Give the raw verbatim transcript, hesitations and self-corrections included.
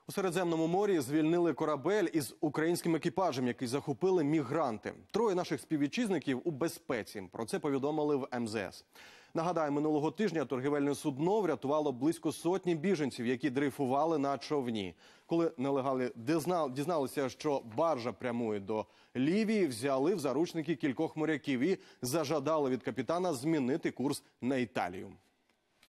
У Середземному морі звільнили корабель із українським екіпажем, який захопили мігранти. Троє наших співвітчизників у безпеці. Про це повідомили в ем зе ес. Нагадаю, минулого тижня торгівельне судно врятувало близько сотні біженців, які дрейфували на човні. Коли нелегали дізналися, що баржа прямує до Лівії, взяли в заручники кількох моряків і зажадали від капітана змінити курс на Італію.